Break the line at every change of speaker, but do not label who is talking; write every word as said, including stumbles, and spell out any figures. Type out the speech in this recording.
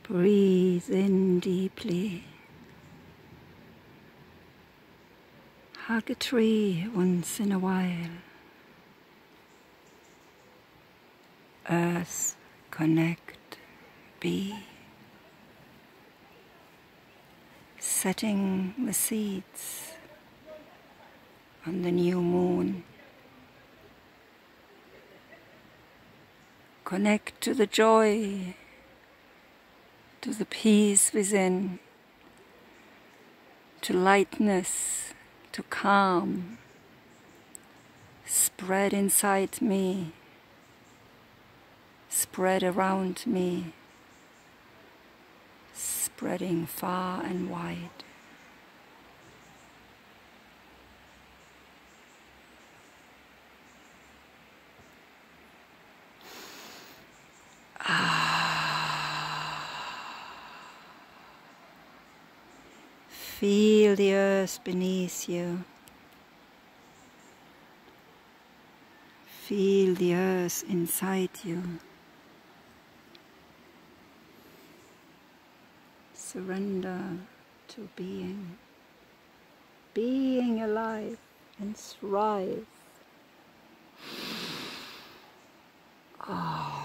Breathe in deeply. Hug a tree once in a while. Earth, connect, be. Setting the seeds on the new moon. Connect to the joy, to the peace within, to lightness, to calm. Spread inside me, spread around me, spreading far and wide. Feel the earth beneath you. Feel the earth inside you. Surrender to being. Being alive and thrive. Ah.